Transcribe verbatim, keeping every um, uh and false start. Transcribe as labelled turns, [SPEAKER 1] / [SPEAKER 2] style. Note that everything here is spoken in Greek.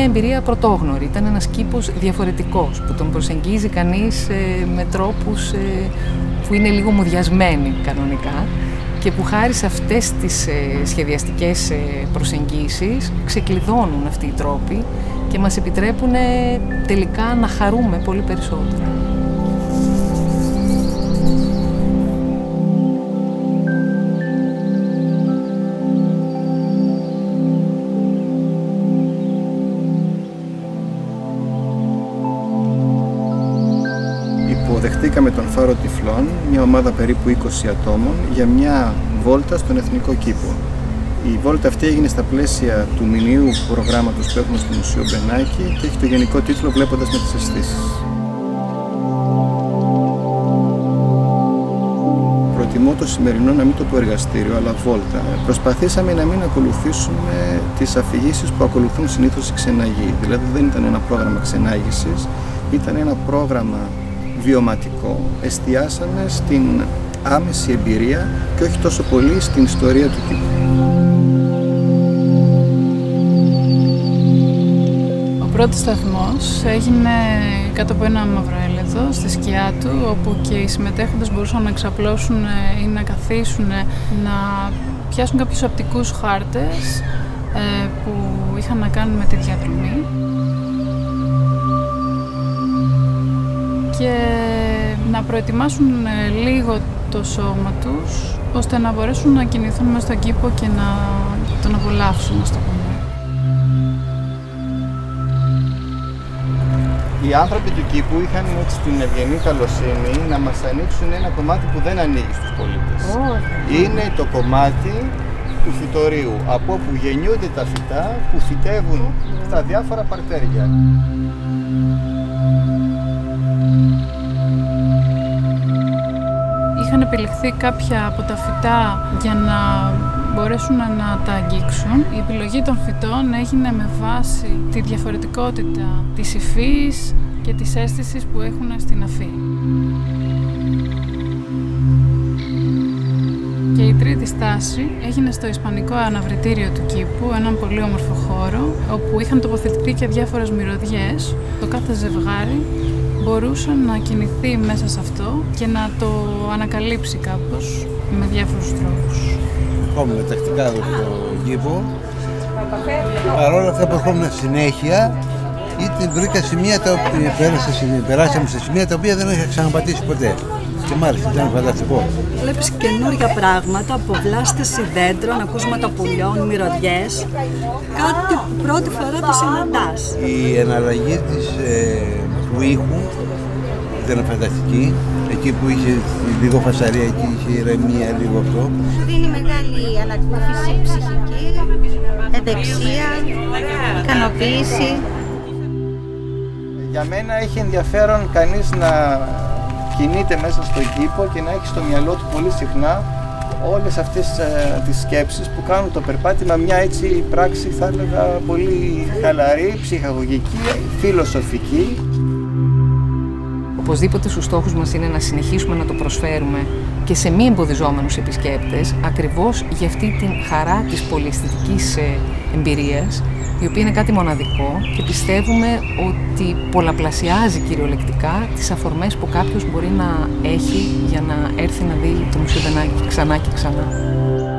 [SPEAKER 1] εμπειρία πρωτόγνωρη. Ήταν ένας κήπος διαφορετικός, που τον προσεγγίζει κανείς ε, με τρόπους ε, που είναι λίγο μουδιασμένοι κανονικά και που χάρη σε αυτές τις ε, σχεδιαστικές ε, προσεγγίσεις ξεκλειδώνουν αυτοί οι τρόποι και μας επιτρέπουν ε, τελικά να χαρούμε πολύ περισσότερο.
[SPEAKER 2] Υποδεχτήκαμε τον Φάρο Τυφλών, μια ομάδα περίπου είκοσι ατόμων, για μια βόλτα στον Εθνικό Κήπο. Η βόλτα αυτή έγινε στα πλαίσια του μηνιαίου προγράμματος που έχουμε στο Μουσείο Μπενάκη και έχει το γενικό τίτλο «Βλέποντας με τις αισθήσεις». Προτιμώ το σημερινό να μην το πω εργαστήριο, αλλά βόλτα. Προσπαθήσαμε να μην ακολουθήσουμε τις αφηγήσεις που ακολουθούν συνήθως οι ξεναγοί. Δηλαδή δεν ήταν ένα πρόγραμμα ξενάγησης, ήταν ένα πρόγραμμα βιωματικό. Εστιάσαμε στην άμεση εμπειρία και όχι τόσο πολύ στην ιστορία του κήπου.
[SPEAKER 3] Ο πρώτος σταθμός έγινε κάτω από ένα μαυροέλαιδο στη σκιά του, όπου και οι συμμετέχοντες μπορούσαν να εξαπλώσουν ή να καθίσουν, να πιάσουν κάποιους οπτικούς χάρτες που είχαν να κάνουν με τη διαδρομή και να προετοιμάσουν λίγο το σώμα τους, ώστε να μπορέσουν να κινηθούν μέσα στον κήπο και να τον απολαύσουν, να το πούμε.
[SPEAKER 2] Οι άνθρωποι του κήπου είχαν έτσι την ευγενή καλοσύνη να μας ανοίξουν ένα κομμάτι που δεν ανοίγει στους πολίτες. Oh. Είναι το κομμάτι του φυτορίου, από όπου γεννιούνται τα φυτά που φυτεύουν στα διάφορα παρτέρια.
[SPEAKER 3] Είχαν επιλεχθεί κάποια από τα φυτά για να μπορέσουν να τα αγγίξουν. Η επιλογή των φυτών έγινε με βάση τη διαφορετικότητα της υφής και της αίσθησης που έχουν στην αφή. Και η τρίτη στάση έγινε στο Ισπανικό Αναβρητήριο του κήπου, έναν πολύ όμορφο χώρο, όπου είχαν τοποθετηθεί και διάφορες μυρωδιές. Το κάθε ζευγάρι μπορούσε να κινηθεί μέσα σε αυτό και να το ανακαλύψει κάπως με διάφορους τρόπους.
[SPEAKER 4] Ερχόμουν τακτικά εδώ στο κήπο. Παρ' όλα αυτά που ερχόμουν συνέχεια, είτε βρήκα σημεία τα οποία περάσαμε σε σημεία τα οποία δεν είχα ξαναπατήσει ποτέ. Και μάλιστα ήταν φανταστικό.
[SPEAKER 5] Βλέπεις καινούργια πράγματα, αποβλάστηση δέντρων, ακούσματα πουλιών, μυρωδιές. Κάτι που πρώτη φορά το συναντάς.
[SPEAKER 4] Η εναλλαγή της, ε, του ήχου ήταν φανταστική. Εκεί που είχε λίγο φασαρία, εκεί είχε ηρεμία, λίγο αυτό.
[SPEAKER 6] Δίνει μεγάλη ανακούφιση ψυχική, ευεξία, ικανοποίηση.
[SPEAKER 2] Για μένα έχει ενδιαφέρον κανείς να κινείται μέσα στον κήπο και να έχει στο μυαλό του πολύ συχνά όλες αυτές ε, τις σκέψεις που κάνουν το περπάτημα μια έτσι πράξη, θα έλεγα, πολύ χαλαρή, ψυχαγωγική, φιλοσοφική.
[SPEAKER 1] Οπωσδήποτε στους στόχους μας είναι να συνεχίσουμε να το προσφέρουμε και σε μη εμποδιζόμενους επισκέπτες, ακριβώς για αυτή την χαρά της πολυαισθητικής εμπειρίας, η οποία είναι κάτι μοναδικό και πιστεύουμε ότι πολλαπλασιάζει κυριολεκτικά τις αφορμές που κάποιος μπορεί να έχει για να έρθει να δει το Μουσείο Μπενάκη ξανά και ξανά.